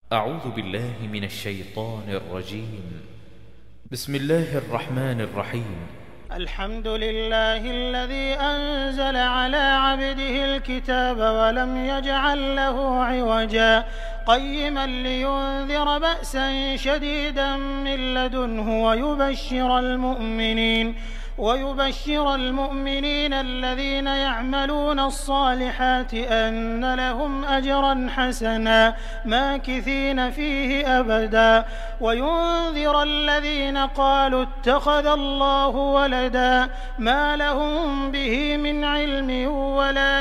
أعوذ بالله من الشيطان الرجيم. بسم الله الرحمن الرحيم. الحمد لله الذي أنزل على عبده الكتاب ولم يجعل له عوجا قيما لينذر بأسا شديدا من لدنه ويبشر المؤمنين الذين يعملون الصالحات أن لهم أجرا حسنا ماكثين فيه أبدا وينذر الذين قالوا اتخذ الله ولدا ما لهم به من علم ولا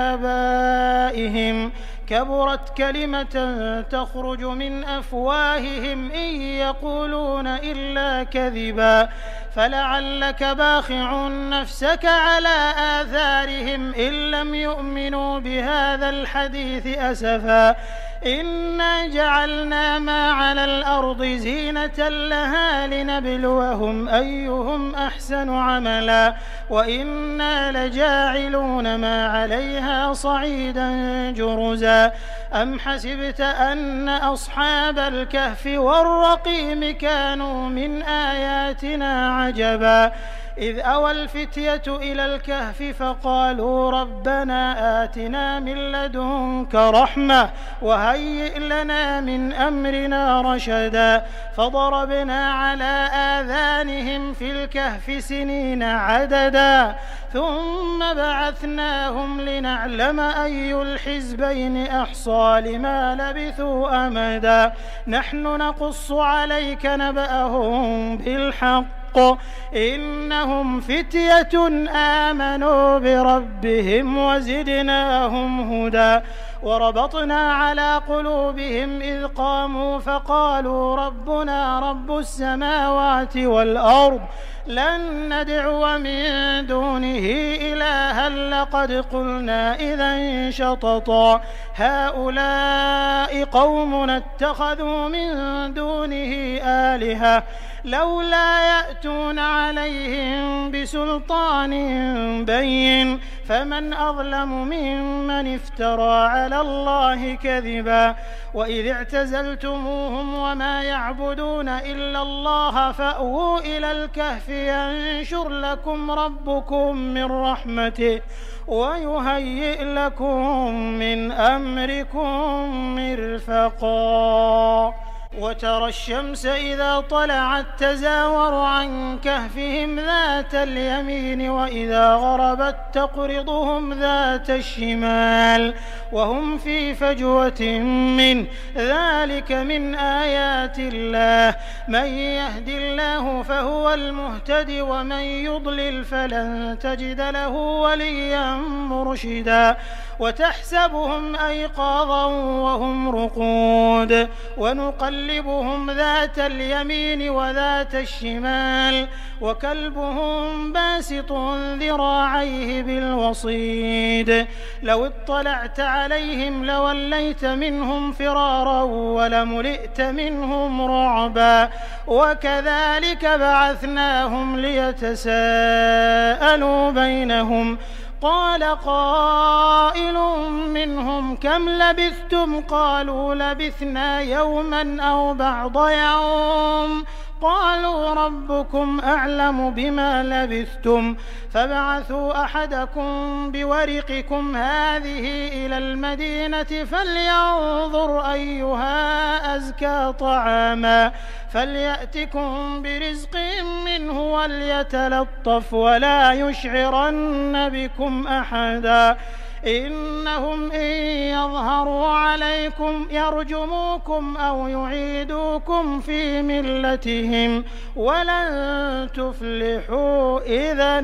لآبائهم كبرت كلمة تخرج من أفواههم إن يقولون إلا كذبا فلعلك باخع نفسك على آثارهم إن لم يؤمنوا بهذا الحديث أسفا إنا جعلنا ما على الأرض زينة لها لنبلوهم أيهم أحسن عملا وإنا لجاعلون ما عليها صعيدا جرزا أم حسبت أن أصحاب الكهف والرقيم كانوا من آياتنا عجبا إذ أوى الفتية إلى الكهف فقالوا ربنا آتنا من لدنك رحمة وهيئ لنا من أمرنا رشدا فضربنا على آذانهم في الكهف سنين عددا ثم بعثناهم لنعلم أي الحزبين أحصى لما لبثوا أمدا نحن نقص عليك نبأهم بالحق إنهم فتية آمنوا بربهم وزدناهم هدى وربطنا على قلوبهم إذ قاموا فقالوا ربنا رب السماوات والأرض لن ندعو من دونه إلها لقد قلنا إذا شططا هؤلاء قومنا اتخذوا من دونه آلهة لولا يأتون عليهم بسلطان بين فمن أظلم ممن افترى على الله كذبا وإذ اعتزلتموهم وما يعبدون إلا الله فأووا إلى الكهف ينشر لكم ربكم من رحمته ويهيئ لكم من أمركم مرفقا وترى الشمس إذا طلعت تزاور عن كهفهم ذات اليمين وإذا غربت تقرضهم ذات الشمال وهم في فجوة من ذلك من آيات الله من يهد الله فهو المهتدي ومن يضلل فلن تجد له وليا مرشدا وتحسبهم أيقاظا وهم رقود ونقلبهم ذات اليمين وذات الشمال وكلبهم باسط ذراعيه بالوصيد لو اطلعت عليهم لوليت منهم فرارا ولملئت منهم رعبا وكذلك بعثناهم ليتساءلوا بينهم قال قائل منهم كم لبثتم قالوا لبثنا يوما أو بعض يوم قالوا ربكم أعلم بما لبثتم فابعثوا أحدكم بورقكم هذه إلى المدينة فلينظر أيها أزكى طعاما فليأتكم برزق منه وليتلطف ولا يشعرن بكم أحدا إنهم إن يظهروا عليكم يرجموكم أو يعيدوكم في ملتهم ولن تفلحوا إذا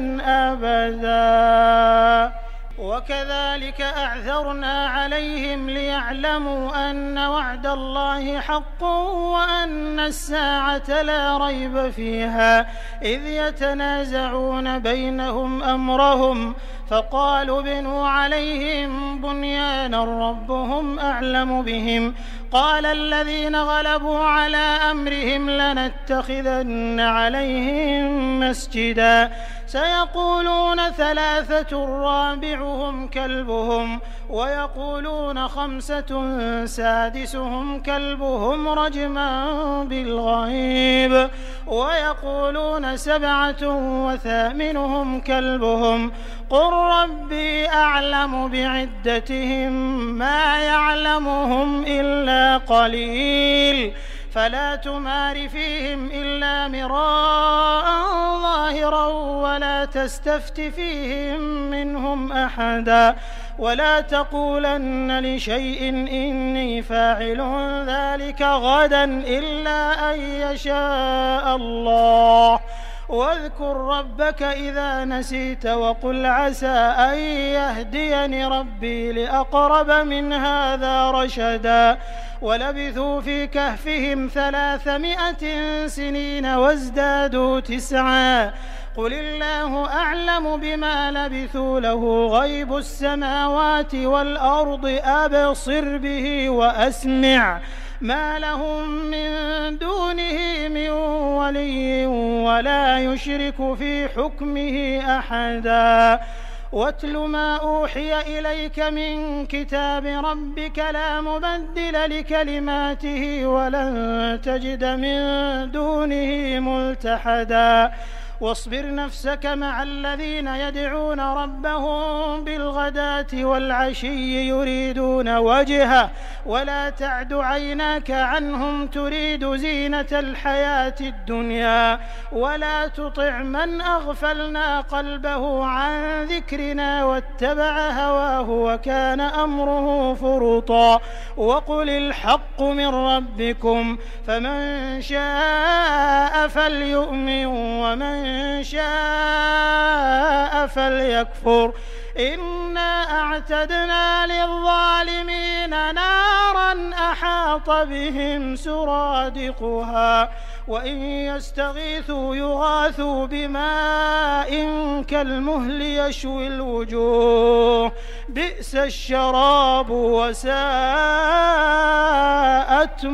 أبدا وكذلك أعثرنا عليهم ليعلموا أن وعد الله حق وأن الساعة لا ريب فيها إذ يتنازعون بينهم أمرهم فقالوا ابنوا عليهم بنيانا ربهم أعلم بهم قال الذين غلبوا على أمرهم لنتخذن عليهم مسجدا سيقولون ثلاثة رابعهم كلبهم ويقولون خمسة سادسهم كلبهم رجما بالغيب ويقولون سبعة وثامنهم كلبهم قل ربي أعلم بعدتهم ما يعلمهم إلا قليل فلا تمار فيهم إلا مراء ظاهرا ولا تستفت فيهم منهم أحدا ولا تقولن لشيء إني فاعل ذلك غدا إلا أن يشاء الله واذكر ربك إذا نسيت وقل عسى أن يهديني ربي لأقرب من هذا رشدا ولبثوا في كهفهم 300 سنين وازدادوا 9 قل الله أعلم بما لبثوا له غيب السماوات والأرض أبصر به وأسمع ما لهم من دونه من ولي ولا يشرك في حكمه أحدا واتل ما أوحي إليك من كتاب ربك لا مبدل لكلماته ولن تجد من دونه ملتحدا واصبر نفسك مع الذين يدعون ربهم بالغداة والعشي يريدون وجهه ولا تعد عيناك عنهم تريد زينة الحياة الدنيا ولا تطع من أغفلنا قلبه عن ذكرنا واتبع هواه وكان أمره فرطا وقل الحق من ربكم فمن شاء فليؤمن ومن شاء فليكفر إنا أعتدنا للظالمين نارا أحاط بهم سرادقها وإن يستغيثوا يغاثوا بماء كالمهل يشوي الوجوه بئس الشراب وساءت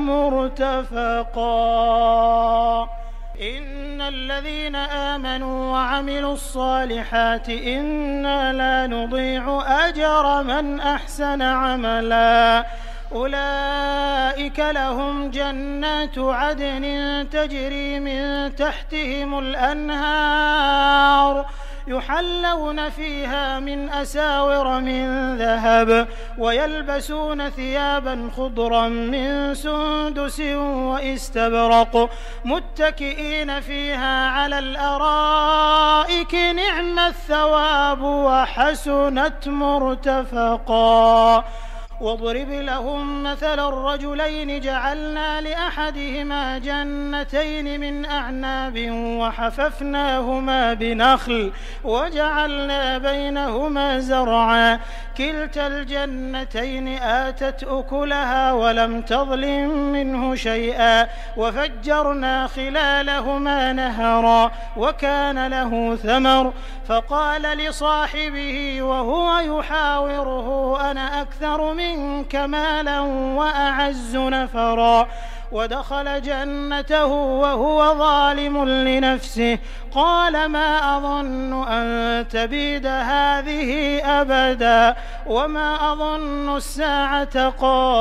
مرتفقا إن الذين آمنوا وعملوا الصالحات إنا لا نضيع أجر من أحسن عملا أولئك لهم جنات عدن تجري من تحتهم الأنهار يحلون فيها من أساور من ذهب ويلبسون ثيابا خضرا من سندس واستبرق متكئين فيها على الأرائك نعم الثواب وحسنت مرتفقا واضرب لهم مثل الرجلين جعلنا لأحدهما جنتين من أعناب وحففناهما بنخل وجعلنا بينهما زرعا كلتا الجنتين آتت أكلها ولم تظلم منه شيئا وفجرنا خلالهما نهرا وكان له ثمر فقال لصاحبه وهو يحاوره أنا أكثر منك مالا وأعز نفرا ودخل جنته وهو ظالم لنفسه قال ما أظن أن تبيد هذه أبدا وما أظن الساعة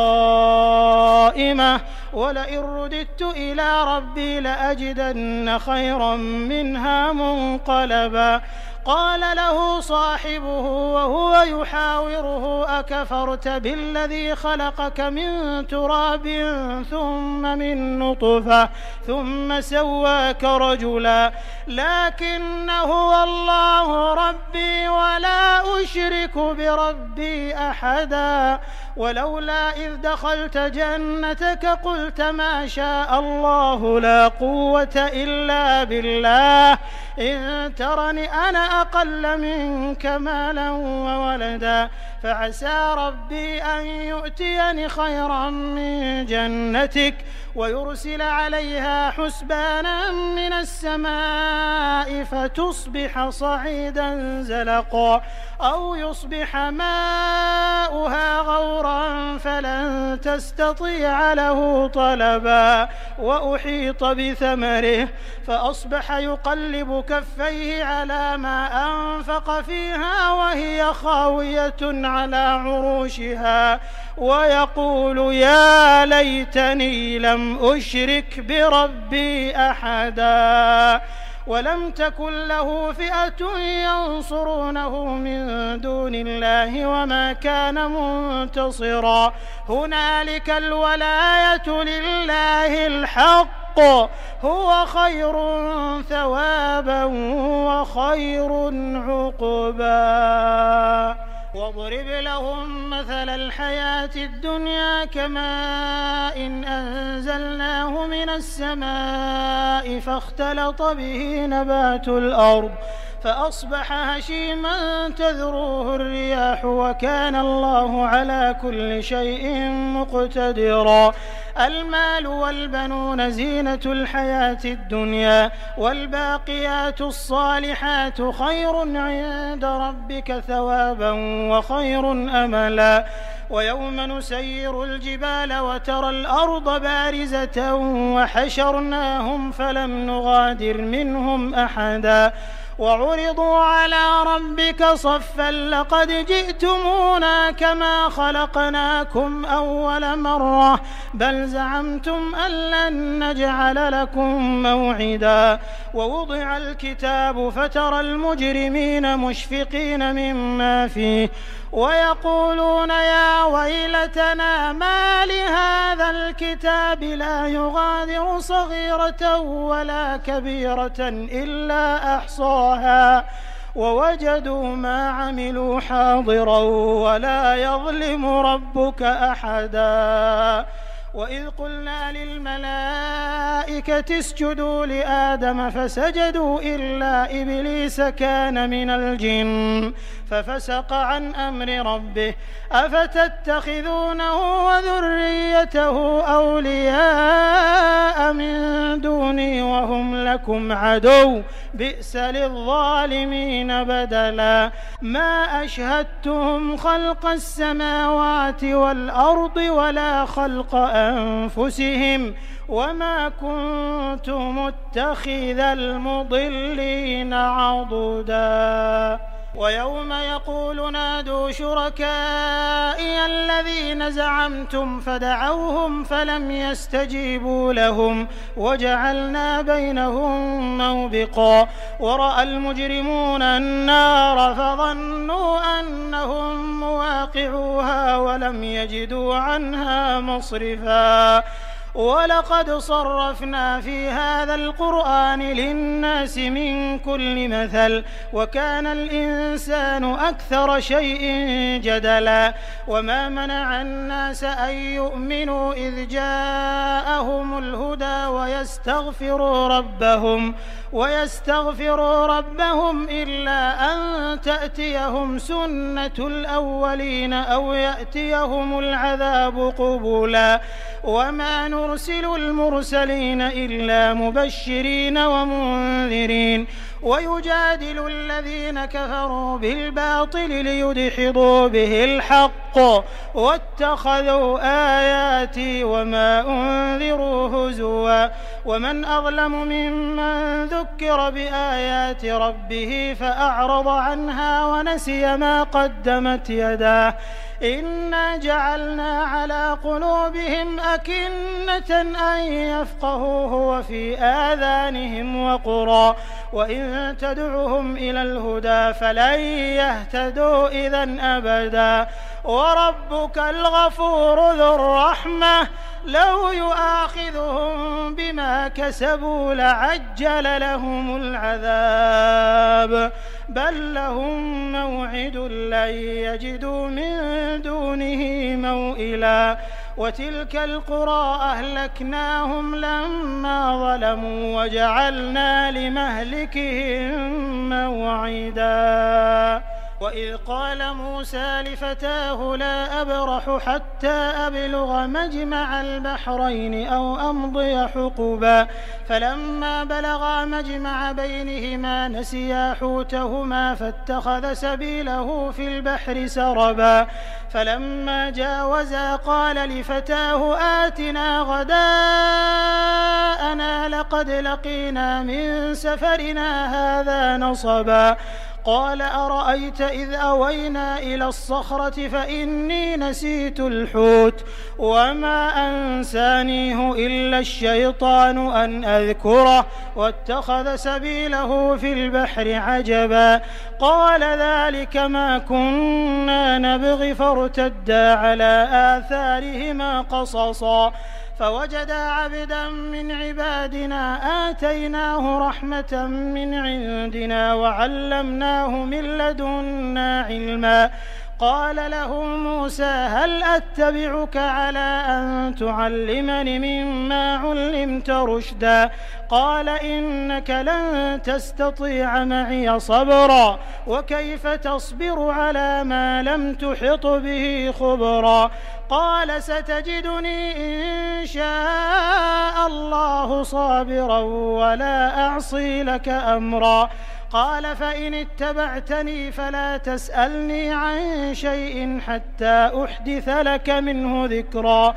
قائمة ولئن رددت إلى ربي لأجدن خيرا منها منقلبا قال له صاحبه وهو يحاوره أكفرت بالذي خلقك من تراب ثم من نطفة ثم سواك رجلا لكن هو الله ربي ولا أشرك بربي أحدا ولولا إذ دخلت جنتك قلت ما شاء الله لا قوة إلا بالله إن ترني أنا أقل منك مالا وولدا فعسى ربي أن يؤتيني خيرا من جنتك ويرسل عليها حسبانا من السماء فتصبح صعيدا زلقا أو يصبح ماؤها غورا فلن تستطيع له طلبا وأحيط بثمره فأصبح يقلب كفيه على ما أنفق فيها وهي خاوية على عروشها ويقول يا ليتني لم أشرك بربي أحدا ولم تكن له فئة ينصرونه من دون الله وما كان منتصرا هنالك الولاية لله الحق هو خير ثوابا وخير عقبا واضرب لهم مثل الحياة الدنيا كماء إن أنزلناه من السماء فاختلط به نبات الأرض فأصبح هشيما تذروه الرياح وكان الله على كل شيء مقتدرا المال والبنون زينة الحياة الدنيا والباقيات الصالحات خير عند ربك ثوابا وخير أملا ويوم نسير الجبال وترى الأرض بارزة وحشرناهم فلم نغادر منهم أحدا وعرضوا على ربك صفا لقد جئتمونا كما خلقناكم أول مرة بل زعمتم أن لن نجعل لكم موعدا ووضع الكتاب فترى المجرمين مشفقين مما فيه ويقولون يا ويلتنا ما لهذا الكتاب لا يغادر صغيرة ولا كبيرة إلا أحصاها ووجدوا ما عملوا حاضرا ولا يظلم ربك أحدا وإذ قلنا للملائكة اسجدوا لآدم فسجدوا إلا إبليس كان من الجن ففسق عن أمر ربه أفتتخذونه وذريته أولياء من دوني وهم لكم عدو بئس للظالمين بدلا ما أشهدتهم خلق السماوات والأرض ولا خلق أنفسهم وما كنت متخذ المضلين عضدا ويوم يقول نادوا شركائي الذين زعمتم فدعوهم فلم يستجيبوا لهم وجعلنا بينهم موبقا ورأى المجرمون النار فظنوا أنهم مواقعوها ولم يجدوا عنها مصرفا ولقد صرفنا في هذا القرآن للناس من كل مثل وكان الإنسان أكثر شيء جدلا وما منع الناس أن يؤمنوا إذ جاءهم الهدى ويستغفروا ربهم إلا أن تأتيهم سنة الأولين أو يأتيهم العذاب قبلا وما نرسل المرسلين إلا مبشرين ومنذرين ويجادل الذين كفروا بالباطل ليدحضوا به الحق واتخذوا آياتي وما أنذروا هزوا ومن أظلم ممن ذكر بآيات ربه فأعرض عنها ونسي ما قدمت يداه إنا جعلنا على قلوبهم أكنة أن يفقهوه وفي آذانهم وقرا وإن تدعهم إلى الهدى فلن يهتدوا إذن أبدا وربك الغفور ذو الرحمة لو يؤاخذهم بما كسبوا لعجل لهم العذاب بل لهم موعد لن يجدوا من دونه موئلا وتلك القرى أهلكناهم لما ظلموا وجعلنا لمهلكهم موعدا وإذ قال موسى لفتاه لا أبرح حتى أبلغ مجمع البحرين أو أمضي حقبا فلما بلغا مجمع بينهما نسيا حوتهما فاتخذ سبيله في البحر سربا فلما جاوزا قال لفتاه آتنا غداءنا لقد لقينا من سفرنا هذا نصبا قال أرأيت إذ أوينا إلى الصخرة فإني نسيت الحوت وما أنسانيه إلا الشيطان أن أذكره واتخذ سبيله في البحر عجبا قال ذلك ما كنا نبغي فارتدا على آثارهما قصصا فوجدا عبدا من عبادنا آتيناه رحمة من عندنا وعلمناه من لدنا علما قال له موسى هل أتبعك على أن تعلمني مما علمت رشدا قال إنك لن تستطيع معي صبرا وكيف تصبر على ما لم تحط به خبرا قال ستجدني إن شاء الله صابرا ولا أعصي لك أمرا قال فإن اتبعتني فلا تسألني عن شيء حتى أحدث لك منه ذكرا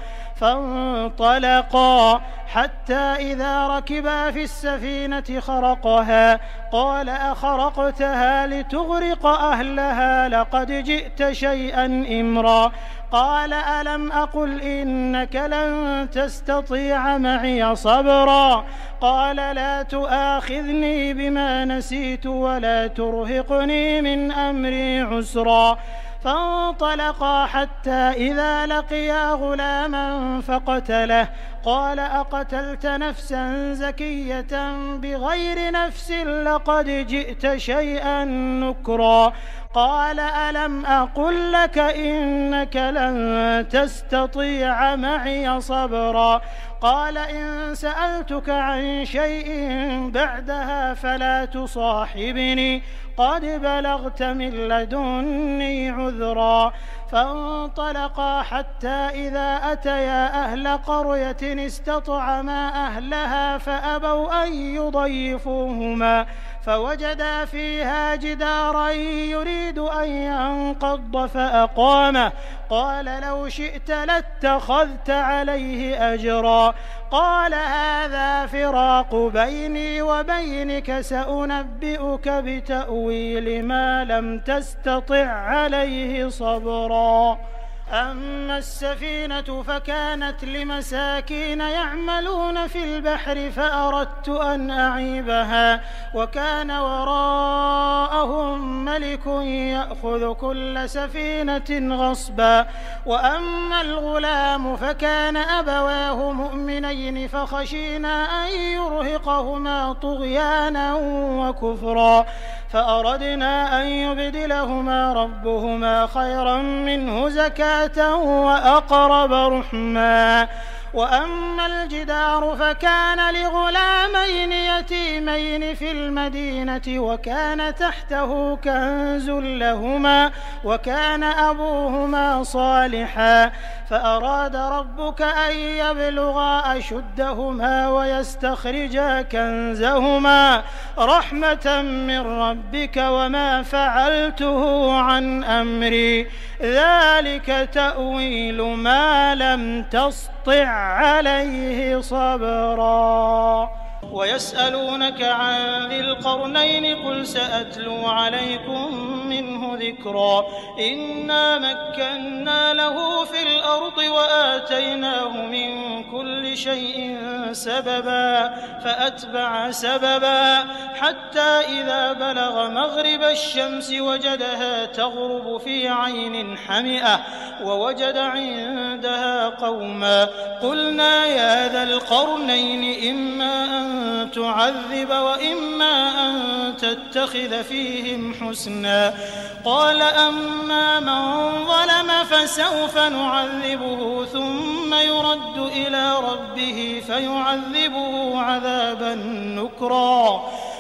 فانطلقا حتى إذا ركبا في السفينة خرقها قال أخرقتها لتغرق أهلها لقد جئت شيئا إمرا قال ألم أقل إنك لن تستطيع معي صبرا قال لا تؤاخذني بما نسيت ولا ترهقني من أمري عسرا فانطلقا حتى إذا لقيا غلاما فقتله قال أقتلت نفسا زكية بغير نفس لقد جئت شيئا نكرا قال ألم أقل لك إنك لن تستطيع معي صبرا قال إن سألتك عن شيء بعدها فلا تصاحبني قد بلغت من لدني عذرا فانطلقا حتى إذا أتيا أهل قرية استطعما أهلها فأبوا أن يضيفوهما فوجدا فيها جدارا يريد أن ينقض فأقامه قال لو شئت لاتخذت عليه أجرا قال هذا فراق بيني وبينك سأنبئك بتأويل ما لم تستطع عليه صبرا أما السفينة فكانت لمساكين يعملون في البحر فأردت أن أعيبها وكان وراءهم ملك يأخذ كل سفينة غصبا وأما الغلام فكان أبواه مؤمنين فخشينا أن يرهقهما طغيانا وكفرا فأردنا أن يبدلهما ربهما خيرا منه زكاة وأقرب رحما وأما الجدار فكان لغلامين يتيمين في المدينة وكان تحته كنز لهما وكان أبوهما صالحا فأراد ربك أن يبلغا أشدهما ويستخرجا كنزهما رحمة من ربك وما فعلته عن أمري ذلك تأويل ما لم تسطع عليه صبرا ويسألونك عن ذي القرنين قل سأتلو عليكم منه ذكرا إنا مكنا له في الأرض وآتيناه من كل شيء سببا فأتبع سببا حتى إذا بلغ مغرب الشمس وجدها تغرب في عين حمئة ووجد عندها قوما قلنا يا ذا القرنين إما أن تعذب وإما أن تتخذ فيهم حسنا قال أما من ظلم فسوف نعذبه ثم يرد إلى ربه فيعذبه عذابا نكرا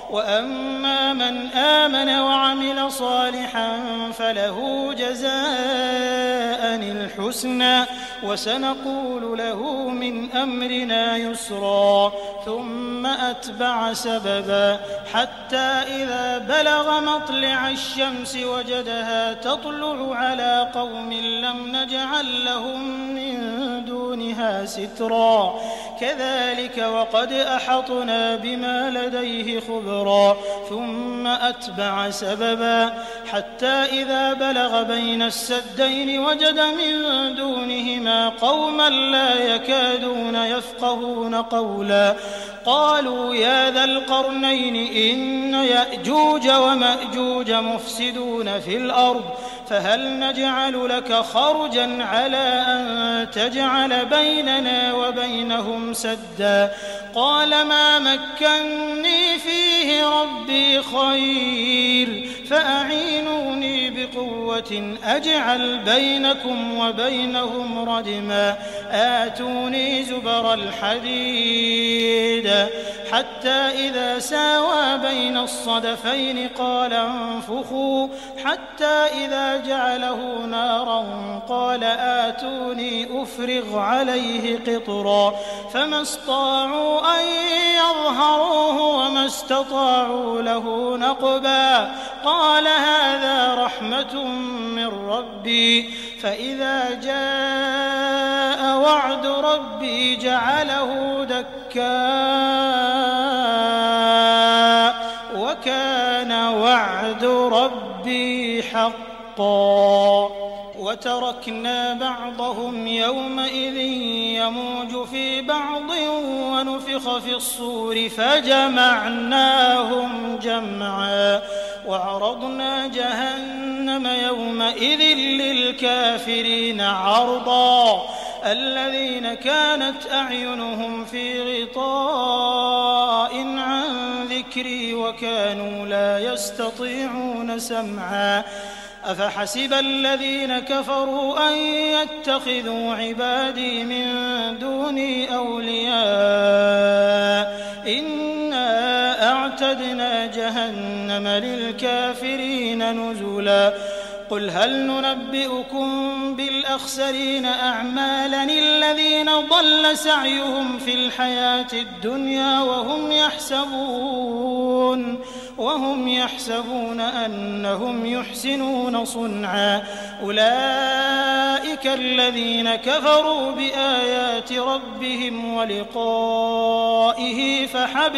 وأما من آمن وعمل صالحا فله جزاء الحسنى وسنقول له من أمرنا يسرا ثم أتبع سببا حتى إذا بلغ مطلع الشمس وجدها تطلع على قوم لم نجعل لهم من دونها سترا كذلك وقد أحطنا بما لديه خبرا ثم أتبع سببا حتى إذا بلغ بين السدين وجد من دونهما قوما لا يكادون يفقهون قولا قالوا يا ذا القرنين إن يأجوج ومأجوج مفسدون في الأرض فهل نجعل لك خرجا على أن تجعل بيننا وبينهم سدا قال ما مكني فيه ربي خير فأعينوني بقوة أجعل بينكم وبينهم ردما آتوني زبر الحديد حتى إذا ساوى بين الصدفين قال انفخوا حتى إذا جعله نارا قال آتوني أفرغ عليه قطرا فما استطاعوا أن يظهروه وما استطاعوا له نقبا قال هذا رحمة من ربي فإذا جاء وعد ربي جعله دكاء وكان وعد ربي حقا وتركنا بعضهم يومئذ يموج في بعض ونفخ في الصور فجمعناهم جمعا وعرضنا جهنم يومئذ للكافرين عرضا الذين كانت أعينهم في غطاء عن ذكري وكانوا لا يستطيعون سمعا أفحسب الذين كفروا أن يتخذوا عبادي من دوني أولياء إنا أعتدنا جهنم للكافرين نزلا قل هل ننبئكم بالأخسرين أعمالا الذين ضل سعيهم في الحياة الدنيا وهم يحسبون أنهم يحسنون صنعا أولئك الذين كفروا بآيات ربهم ولقائه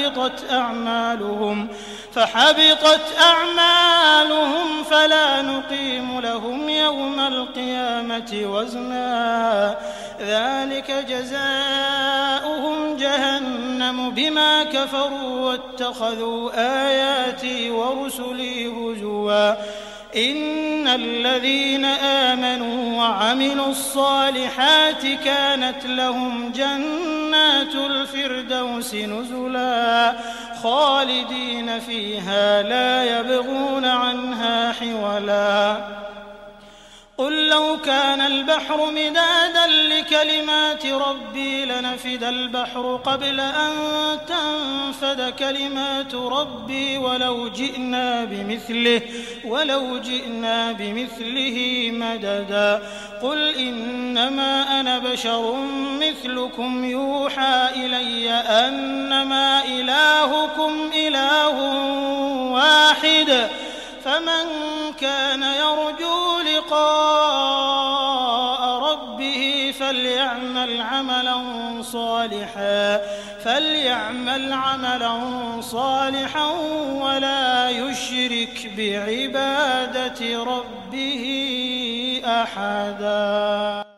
فحبطت أعمالهم فلا نقيم لهم يوم القيامة وزنا ذلك جزاؤهم جهنم بما كفروا واتخذوا آياتي ورسلي هزوا إن الذين آمنوا وعملوا الصالحات كانت لهم جنات الفردوس نزلا خالدين فيها لا يبغون عنها حولا قل لو كان البحر مدادا لكلمات ربي لنفد البحر قبل أن تنفد كلمات ربي ولو جئنا بمثله مددا قل إنما أنا بشر مثلكم يوحى إلي أنما إلهكم إله واحد فمن كان يرجو لقاء ربه فليعمل عملا صالحا ولا يشرك بعبادة ربه أحدا.